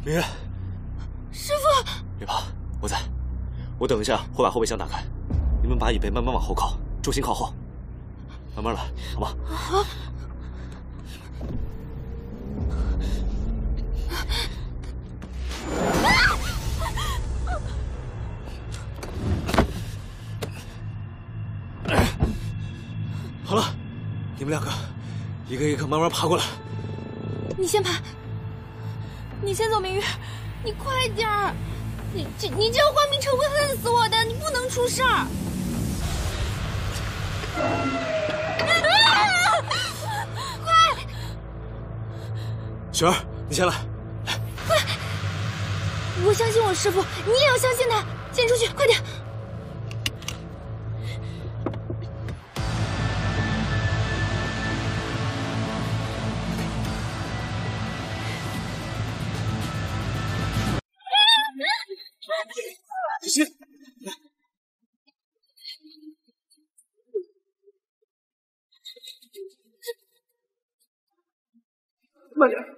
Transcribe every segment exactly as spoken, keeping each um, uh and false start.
明月， 师傅， 别怕，我在。我等一下会把后备箱打开，你们把椅背慢慢往后靠，重心靠后，慢慢来，好吗？ 好。 好了，你们两个一个一个慢慢爬过来。 你先爬，你先走，明月，你快点儿！你这你这样换明成会恨死我的，你不能出事儿。啊！快！ 雪儿，你先来，来， 快！我相信我师傅，你也要相信他。先出去，快点！ 小心！慢点。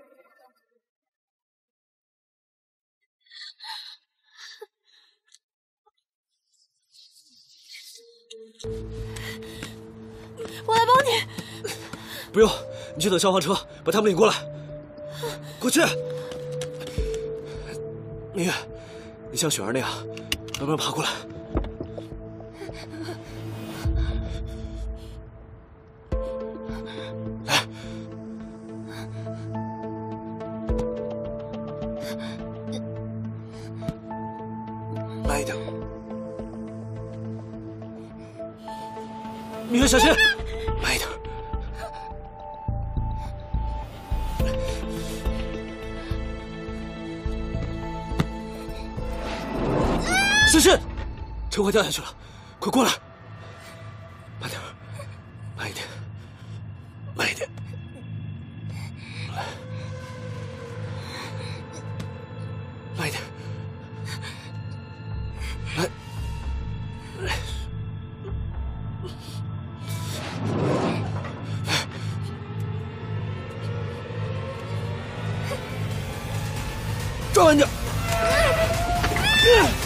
我来帮你。 不用，你去等消防车把他们领过来。过去。明月，你像雪儿那样慢慢爬过来。来，慢一点。明月，小心！慢一点。小心！车快掉下去了，快过来！慢点，慢一点，慢一点。来，慢一点。来，来。抓稳点。